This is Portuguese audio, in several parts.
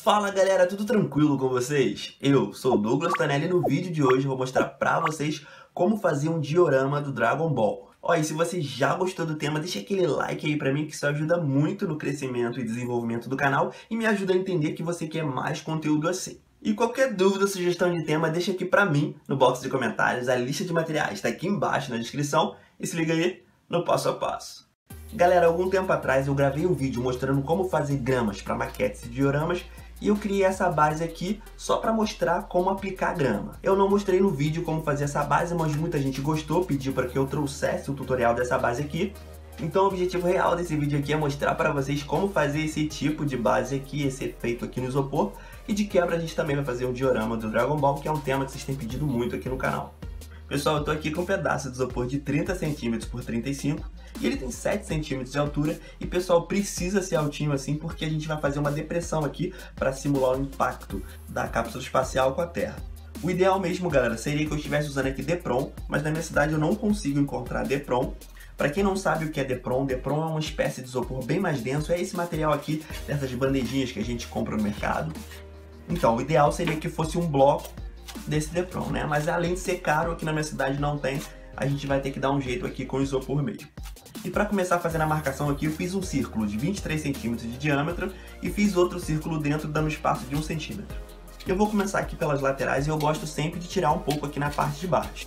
Fala galera, tudo tranquilo com vocês? Eu sou o Douglas Tonelli e no vídeo de hoje eu vou mostrar pra vocês como fazer um diorama do Dragon Ball. Ó, e se você já gostou do tema, deixa aquele like aí pra mim que isso ajuda muito no crescimento e desenvolvimento do canal e me ajuda a entender que você quer mais conteúdo assim. E qualquer dúvida ou sugestão de tema, deixa aqui pra mim no box de comentários, a lista de materiais tá aqui embaixo na descrição e se liga aí no passo a passo. Galera, algum tempo atrás eu gravei um vídeo mostrando como fazer gramas para maquetes e dioramas e eu criei essa base aqui só para mostrar como aplicar grama. Eu não mostrei no vídeo como fazer essa base, mas muita gente gostou, pediu para que eu trouxesse o tutorial dessa base aqui. Então o objetivo real desse vídeo aqui é mostrar para vocês como fazer esse tipo de base aqui, esse efeito aqui no isopor. E de quebra a gente também vai fazer um diorama do Dragon Ball, que é um tema que vocês têm pedido muito aqui no canal. Pessoal, eu tô aqui com um pedaço de isopor de 30 cm por 35 e ele tem 7 cm de altura e pessoal, precisa ser altinho assim porque a gente vai fazer uma depressão aqui para simular o impacto da cápsula espacial com a Terra. O ideal mesmo, galera, seria que eu estivesse usando aqui Depron, mas na minha cidade eu não consigo encontrar Depron. Para quem não sabe o que é Depron, Depron é uma espécie de isopor bem mais denso, é esse material aqui, dessas bandejinhas que a gente compra no mercado. Então, o ideal seria que fosse um bloco desse Depron, né? Mas além de ser caro, aqui na minha cidade não tem, a gente vai ter que dar um jeito aqui com o isopor mesmo. E para começar a fazer a marcação aqui, eu fiz um círculo de 23 cm de diâmetro e fiz outro círculo dentro, dando espaço de 1 cm. Eu vou começar aqui pelas laterais e eu gosto sempre de tirar um pouco aqui na parte de baixo.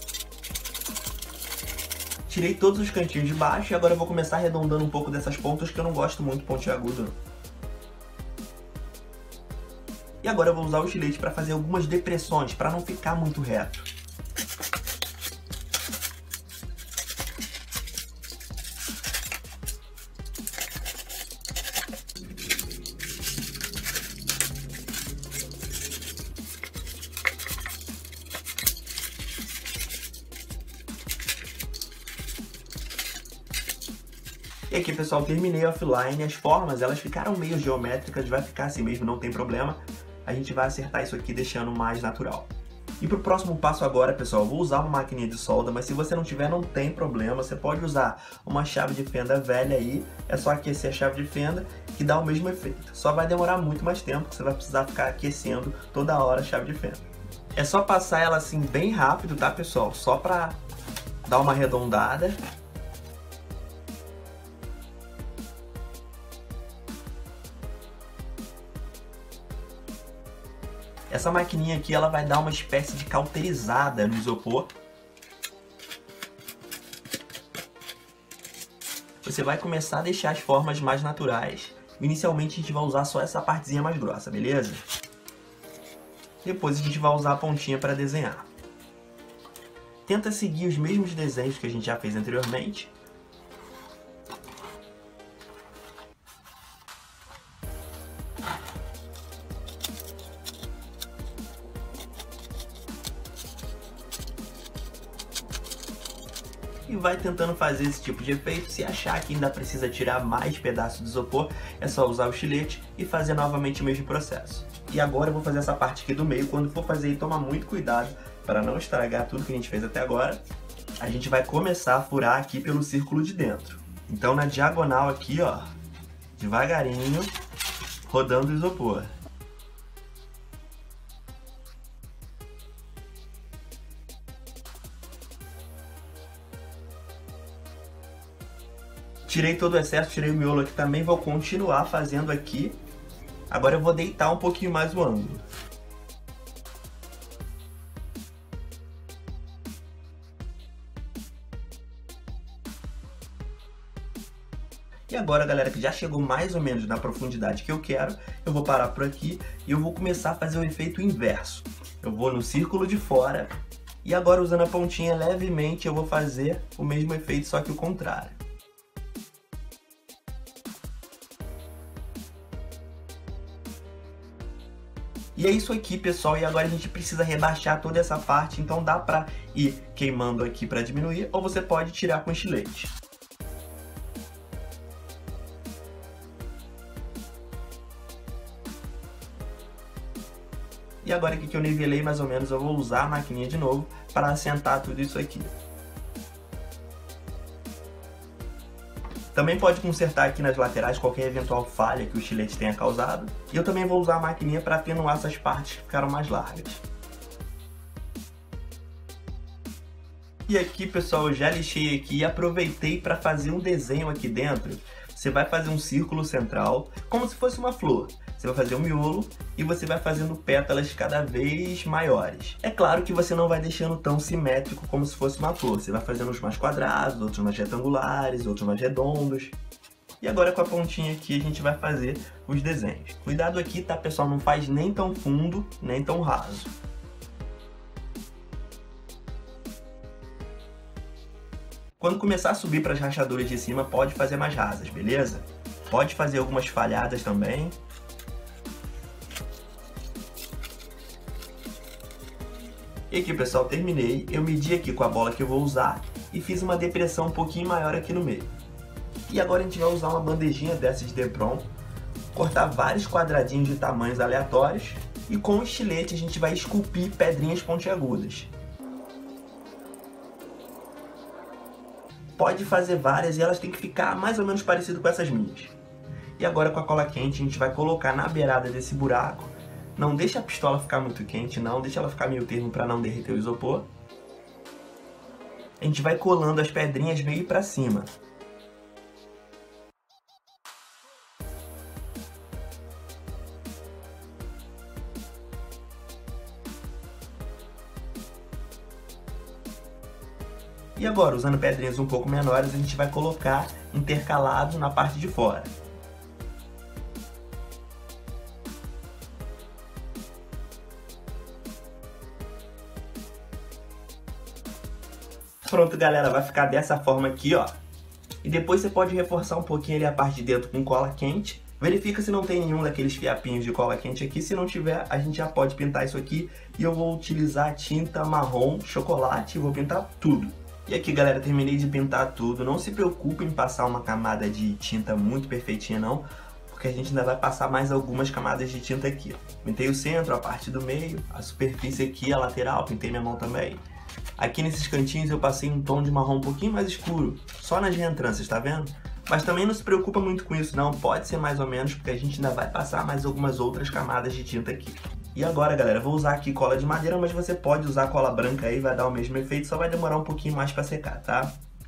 Tirei todos os cantinhos de baixo e agora eu vou começar arredondando um pouco dessas pontas que eu não gosto muito pontiagudo. E agora eu vou usar o estilete para fazer algumas depressões, para não ficar muito reto. E aqui, pessoal, terminei offline. As formas, elas ficaram meio geométricas, vai ficar assim mesmo, não tem problema. A gente vai acertar isso aqui deixando mais natural. E para o próximo passo agora, pessoal, eu vou usar uma maquininha de solda, mas se você não tiver, não tem problema. Você pode usar uma chave de fenda velha aí, é só aquecer a chave de fenda que dá o mesmo efeito. Só vai demorar muito mais tempo, que você vai precisar ficar aquecendo toda hora a chave de fenda. É só passar ela assim bem rápido, tá, pessoal? Só para dar uma arredondada. Essa maquininha aqui, ela vai dar uma espécie de cauterizada no isopor. Você vai começar a deixar as formas mais naturais. Inicialmente a gente vai usar só essa partezinha mais grossa, beleza? Depois a gente vai usar a pontinha para desenhar. Tenta seguir os mesmos desenhos que a gente já fez anteriormente. E vai tentando fazer esse tipo de efeito. Se achar que ainda precisa tirar mais pedaços de isopor, é só usar o estilete e fazer novamente o mesmo processo. E agora eu vou fazer essa parte aqui do meio. Quando for fazer, toma muito cuidado para não estragar tudo que a gente fez até agora. A gente vai começar a furar aqui pelo círculo de dentro. Então na diagonal aqui, ó, devagarinho, rodando o isopor. Tirei todo o excesso, tirei o miolo aqui também, vou continuar fazendo aqui. Agora eu vou deitar um pouquinho mais o ângulo. E agora, galera, que já chegou mais ou menos na profundidade que eu quero, eu vou parar por aqui e eu vou começar a fazer o efeito inverso. Eu vou no círculo de fora e agora usando a pontinha levemente eu vou fazer o mesmo efeito, só que o contrário. E é isso aqui, pessoal, e agora a gente precisa rebaixar toda essa parte, então dá pra ir queimando aqui pra diminuir, ou você pode tirar com estilete. E agora aqui que eu nivelei mais ou menos, eu vou usar a maquininha de novo para assentar tudo isso aqui. Também pode consertar aqui nas laterais qualquer eventual falha que o estilete tenha causado. E eu também vou usar a maquininha para atenuar essas partes que ficaram mais largas. E aqui, pessoal, eu já lixei aqui e aproveitei para fazer um desenho aqui dentro. Você vai fazer um círculo central, como se fosse uma flor. Você vai fazer um miolo e você vai fazendo pétalas cada vez maiores. É claro que você não vai deixando tão simétrico como se fosse uma flor. Você vai fazendo uns mais quadrados, outros mais retangulares, outros mais redondos. E agora com a pontinha aqui a gente vai fazer os desenhos. Cuidado aqui, tá, pessoal? Não faz nem tão fundo, nem tão raso. Quando começar a subir para as rachaduras de cima, pode fazer mais rasas, beleza? Pode fazer algumas falhadas também. E aqui, pessoal, terminei. Eu medi aqui com a bola que eu vou usar e fiz uma depressão um pouquinho maior aqui no meio. E agora a gente vai usar uma bandejinha dessa de Depron, cortar vários quadradinhos de tamanhos aleatórios e com o estilete a gente vai esculpir pedrinhas pontiagudas. Pode fazer várias e elas têm que ficar mais ou menos parecido com essas minhas. E agora com a cola quente a gente vai colocar na beirada desse buraco. Não deixa a pistola ficar muito quente, não. Deixa ela ficar meio termo para não derreter o isopor. A gente vai colando as pedrinhas meio para cima. E agora, usando pedrinhas um pouco menores, a gente vai colocar intercalado na parte de fora. Pronto, galera, vai ficar dessa forma aqui, ó. E depois você pode reforçar um pouquinho ali a parte de dentro com cola quente. Verifica se não tem nenhum daqueles fiapinhos de cola quente aqui. Se não tiver, a gente já pode pintar isso aqui. E eu vou utilizar tinta marrom chocolate e vou pintar tudo. E aqui, galera, terminei de pintar tudo. Não se preocupe em passar uma camada de tinta muito perfeitinha, não, porque a gente ainda vai passar mais algumas camadas de tinta aqui. Pintei o centro, a parte do meio, a superfície aqui, a lateral, pintei minha mão também. Aqui nesses cantinhos eu passei um tom de marrom um pouquinho mais escuro, só nas reentrâncias, tá vendo? Mas também não se preocupa muito com isso, não. Pode ser mais ou menos, porque a gente ainda vai passar mais algumas outras camadas de tinta aqui. E agora, galera, vou usar aqui cola de madeira, mas você pode usar cola branca aí, vai dar o mesmo efeito, só vai demorar um pouquinho mais para secar, tá?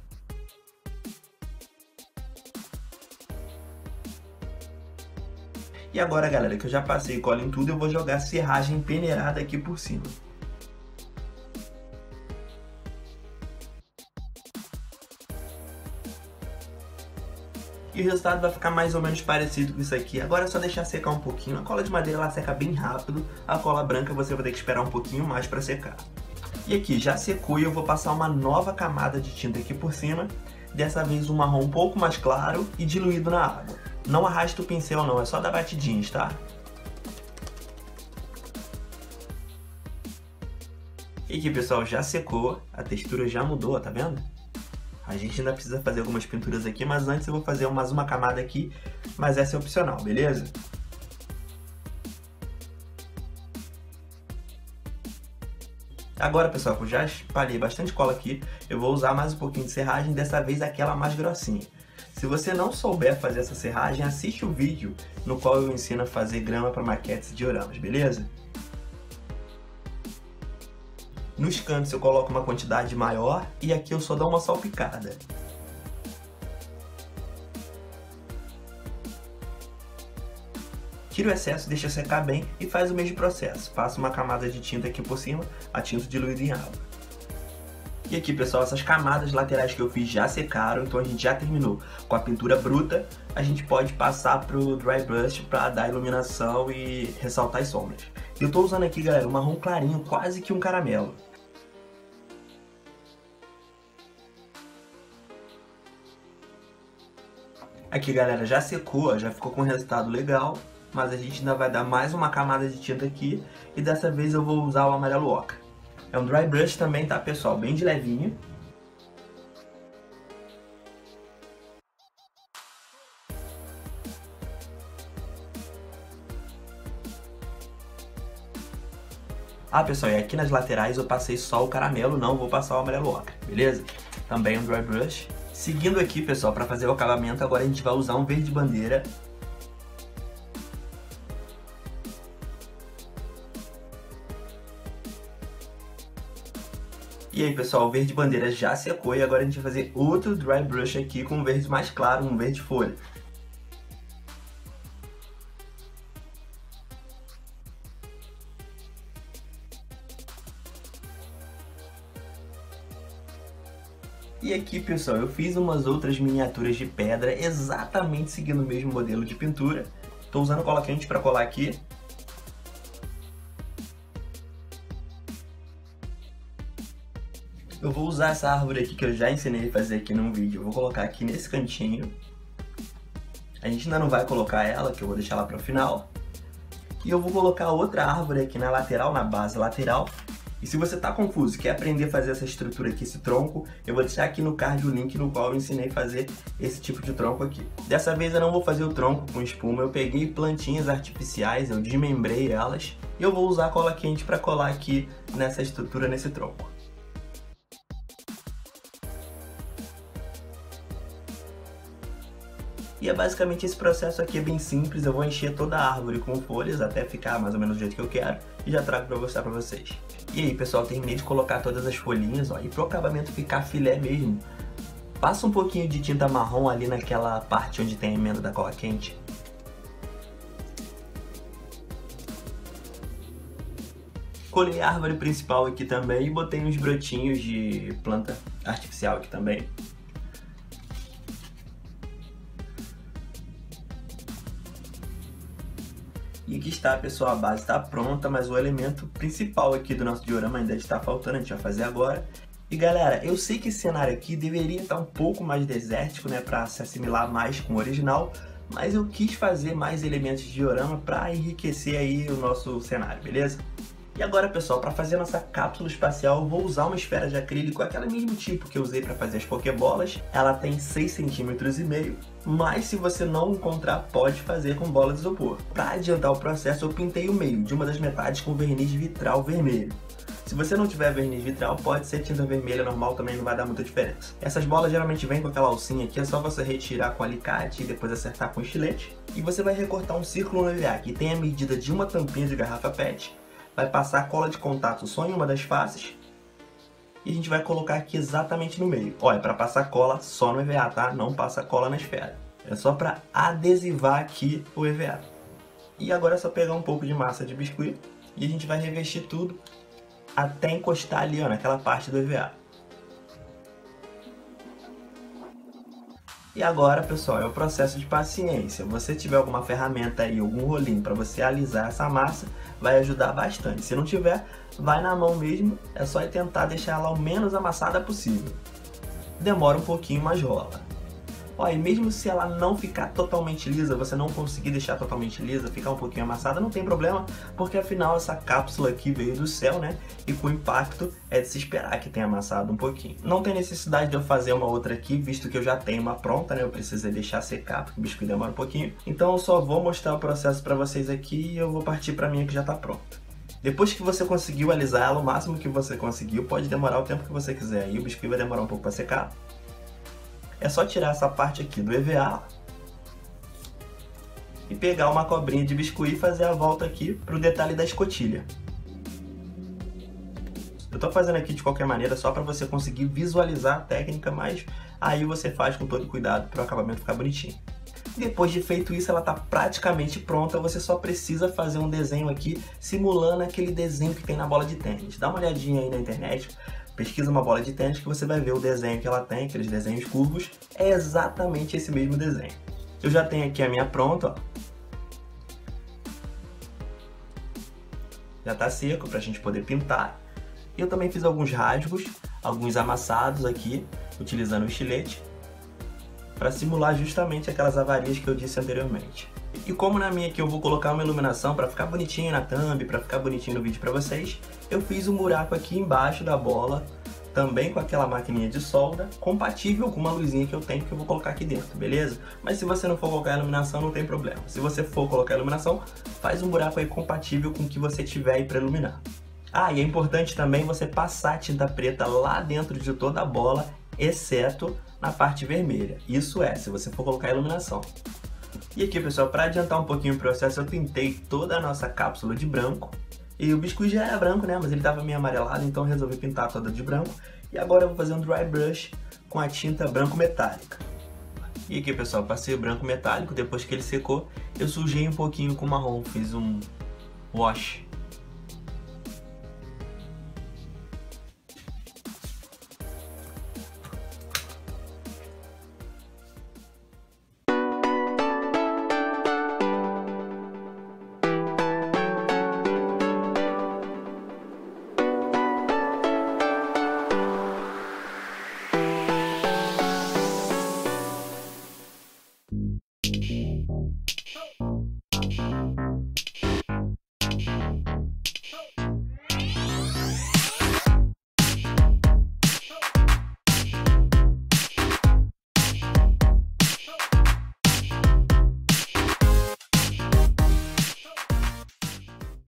E agora, galera, que eu já passei cola em tudo, eu vou jogar serragem peneirada aqui por cima. E o resultado vai ficar mais ou menos parecido com isso aqui. Agora é só deixar secar um pouquinho. A cola de madeira ela seca bem rápido. A cola branca você vai ter que esperar um pouquinho mais para secar. E aqui já secou e eu vou passar uma nova camada de tinta aqui por cima. Dessa vez um marrom um pouco mais claro e diluído na água. Não arrasta o pincel não, é só dar batidinhas, tá? E aqui, pessoal, já secou. A textura já mudou, tá vendo? A gente ainda precisa fazer algumas pinturas aqui, mas antes eu vou fazer mais uma camada aqui, mas essa é opcional, beleza? Agora, pessoal, que eu já espalhei bastante cola aqui, eu vou usar mais um pouquinho de serragem, dessa vez aquela mais grossinha. Se você não souber fazer essa serragem, assiste o vídeo no qual eu ensino a fazer grama para maquetes e dioramas, beleza? Nos cantos eu coloco uma quantidade maior e aqui eu só dou uma salpicada. Tira o excesso, deixa secar bem e faz o mesmo processo. Passa uma camada de tinta aqui por cima, a tinta diluída em água. E aqui, pessoal, essas camadas laterais que eu fiz já secaram, então a gente já terminou com a pintura bruta. A gente pode passar pro dry brush para dar iluminação e ressaltar as sombras. Eu tô usando aqui, galera, um marrom clarinho, quase que um caramelo. Aqui, galera, já secou, já ficou com um resultado legal, mas a gente ainda vai dar mais uma camada de tinta aqui e dessa vez eu vou usar o amarelo ocra. É um dry brush também, tá, pessoal? Bem de levinho. Ah, pessoal, e aqui nas laterais eu passei só o caramelo, não vou passar o amarelo ocra, beleza? Também um dry brush. Seguindo aqui, pessoal, para fazer o acabamento, agora a gente vai usar um verde bandeira. E aí, pessoal, o verde bandeira já secou e agora a gente vai fazer outro dry brush aqui com um verde mais claro, um verde folha. E aqui, pessoal, eu fiz umas outras miniaturas de pedra exatamente seguindo o mesmo modelo de pintura. Estou usando cola quente para colar aqui. Eu vou usar essa árvore aqui que eu já ensinei a fazer aqui num vídeo. Eu vou colocar aqui nesse cantinho. A gente ainda não vai colocar ela, que eu vou deixar ela para o final. E eu vou colocar outra árvore aqui na lateral, na base lateral. E se você está confuso e quer aprender a fazer essa estrutura aqui, esse tronco, eu vou deixar aqui no card o link no qual eu ensinei a fazer esse tipo de tronco aqui. Dessa vez eu não vou fazer o tronco com espuma, eu peguei plantinhas artificiais, eu desmembrei elas. E eu vou usar cola quente para colar aqui nessa estrutura, nesse tronco. E é basicamente esse processo aqui, é bem simples. Eu vou encher toda a árvore com folhas até ficar mais ou menos do jeito que eu quero e já trago para mostrar para vocês. E aí, pessoal, terminei de colocar todas as folhinhas, ó, e pro acabamento ficar filé mesmo, passa um pouquinho de tinta marrom ali naquela parte onde tem a emenda da cola quente. Colei a árvore principal aqui também e botei uns brotinhos de planta artificial aqui também. E aqui está, pessoal, a base está pronta, mas o elemento principal aqui do nosso diorama ainda está faltando, a gente vai fazer agora. E galera, eu sei que esse cenário aqui deveria estar um pouco mais desértico, né, para se assimilar mais com o original, mas eu quis fazer mais elementos de diorama para enriquecer aí o nosso cenário, beleza? E agora, pessoal, para fazer a nossa cápsula espacial, eu vou usar uma esfera de acrílico, aquele mesmo tipo que eu usei para fazer as pokebolas. Ela tem 6,5 cm, mas se você não encontrar, pode fazer com bola de isopor. Para adiantar o processo, eu pintei o meio de uma das metades com verniz vitral vermelho. Se você não tiver verniz vitral, pode ser tinta vermelha normal, também não vai dar muita diferença. Essas bolas geralmente vêm com aquela alcinha aqui, é só você retirar com alicate e depois acertar com estilete. E você vai recortar um círculo no EVA, que tem a medida de uma tampinha de garrafa PET. Vai passar cola de contato só em uma das faces e a gente vai colocar aqui exatamente no meio. Olha, para passar cola só no EVA, tá? Não passa cola na esfera. É só para adesivar aqui o EVA. E agora é só pegar um pouco de massa de biscuit e a gente vai revestir tudo até encostar ali, ó, naquela parte do EVA. E agora, pessoal, é o processo de paciência. Se você tiver alguma ferramenta aí, algum rolinho para você alisar essa massa, vai ajudar bastante. Se não tiver, vai na mão mesmo, é só tentar deixar ela o menos amassada possível. Demora um pouquinho, mas rola. Ó, e mesmo se ela não ficar totalmente lisa, você não conseguir deixar totalmente lisa, ficar um pouquinho amassada, não tem problema, porque afinal essa cápsula aqui veio do céu, né? E com o impacto é de se esperar que tenha amassado um pouquinho. Não tem necessidade de eu fazer uma outra aqui, visto que eu já tenho uma pronta, né? Eu precisei deixar secar, porque o biscoito demora um pouquinho. Então eu só vou mostrar o processo para vocês aqui e eu vou partir para a minha que já está pronta. Depois que você conseguiu alisar ela, o máximo que você conseguiu, pode demorar o tempo que você quiser. Aí o biscoito vai demorar um pouco para secar. É só tirar essa parte aqui do EVA e pegar uma cobrinha de biscuit e fazer a volta aqui para o detalhe da escotilha. Eu tô fazendo aqui de qualquer maneira só para você conseguir visualizar a técnica, mas aí você faz com todo cuidado para o acabamento ficar bonitinho. Depois de feito isso, ela está praticamente pronta, você só precisa fazer um desenho aqui simulando aquele desenho que tem na bola de tênis. Dá uma olhadinha aí na internet. Pesquisa uma bola de tênis que você vai ver o desenho que ela tem, aqueles desenhos curvos, é exatamente esse mesmo desenho. Eu já tenho aqui a minha pronta, ó. Já tá seco pra gente poder pintar. Eu também fiz alguns rasgos, alguns amassados aqui, utilizando o estilete, para simular justamente aquelas avarias que eu disse anteriormente. E como na minha aqui eu vou colocar uma iluminação para ficar bonitinho na thumb, para ficar bonitinho no vídeo para vocês, eu fiz um buraco aqui embaixo da bola, também com aquela maquininha de solda, compatível com uma luzinha que eu tenho que eu vou colocar aqui dentro, beleza? Mas se você não for colocar a iluminação, não tem problema. Se você for colocar a iluminação, faz um buraco aí compatível com o que você tiver aí para iluminar. Ah, e é importante também você passar a tinta preta lá dentro de toda a bola, exceto na parte vermelha. Isso é, se você for colocar iluminação. E aqui, pessoal, para adiantar um pouquinho o processo, eu pintei toda a nossa cápsula de branco. E o biscuit já era branco, né? Mas ele estava meio amarelado, então eu resolvi pintar toda de branco. E agora eu vou fazer um dry brush com a tinta branco metálica. E aqui, pessoal, passei o branco metálico, depois que ele secou, eu sujei um pouquinho com marrom, fiz um wash